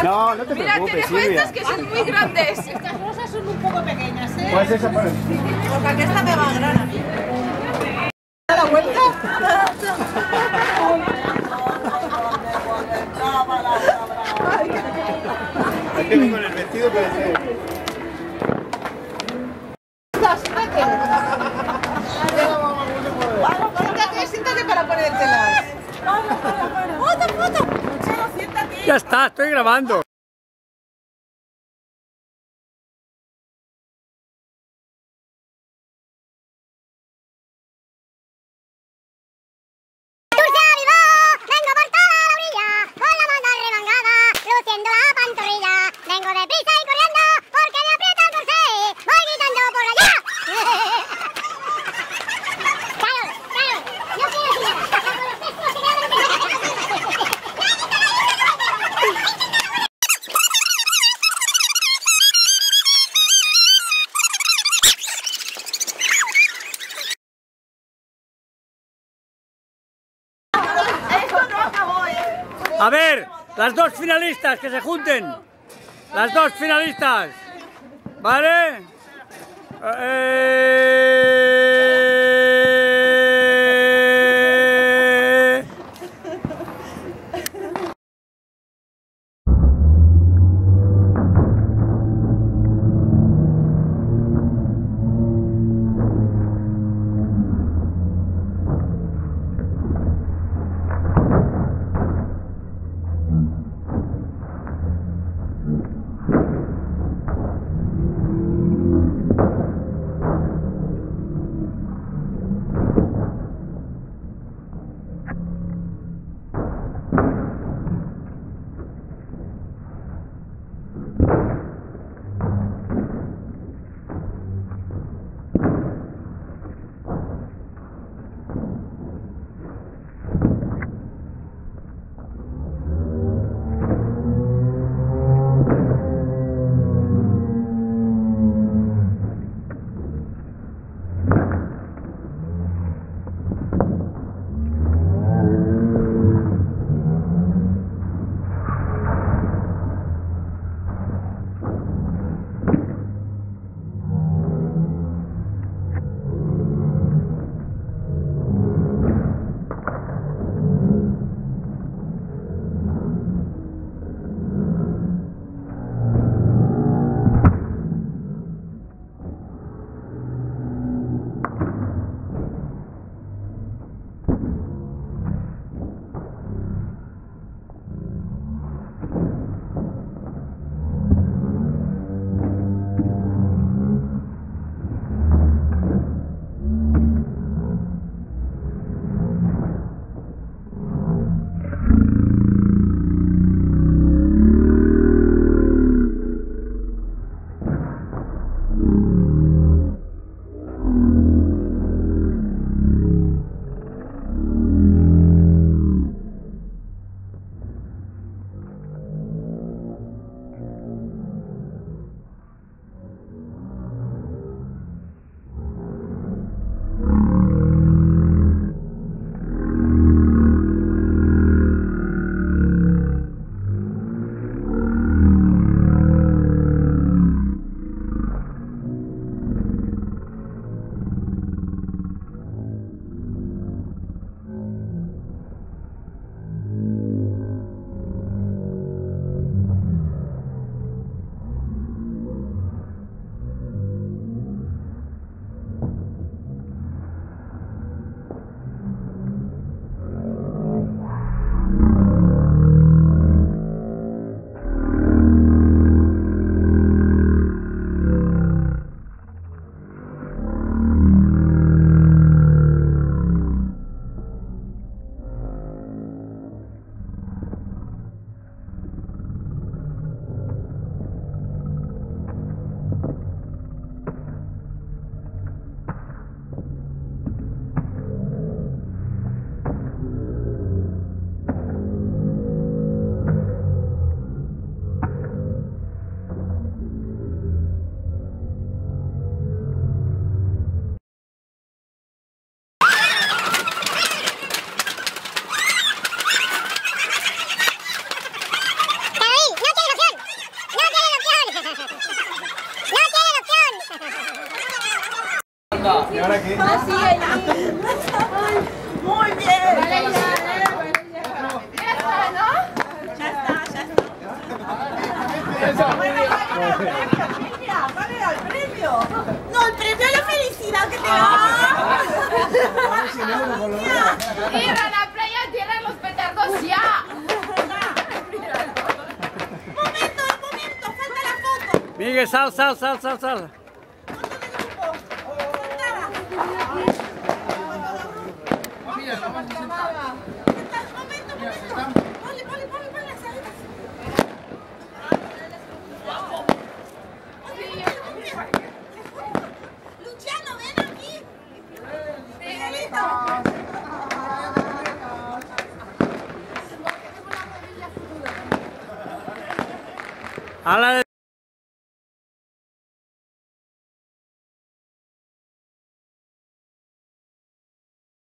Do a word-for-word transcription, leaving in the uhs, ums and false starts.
No, no te Mira, preocupes, tenemos Silvia. estas que son muy grandes. Estas rosas son un poco pequeñas, ¿eh? Pues esa por el... Porque aquí esta me va grana. ¿Da la vuelta? Es que con el vestido puede ser. Siéntate, siéntate para ponértelas. ¡Foto, foto! Siéntate. Ya está, estoy grabando. A ver, las dos finalistas que se junten. Las dos finalistas. ¿Vale? Eh... ahora qué? Así, muy bien. Vale, ya, ya está, ¿no? Ya está, ya está. Bueno, ¿cuál era el premio, Silvia? ¿Cuál era el premio? No, el premio es la felicidad que te da. Ir a la playa, tiran los petardos ya. Momento, un momento, falta la foto. Miguel, sal, sal, sal, sal, sal. Foto de grupo. Sentada. Momento, momento. Ponle, ponle, ponle, ponle las alitas. Luciano, ven aquí. Miguelito. A la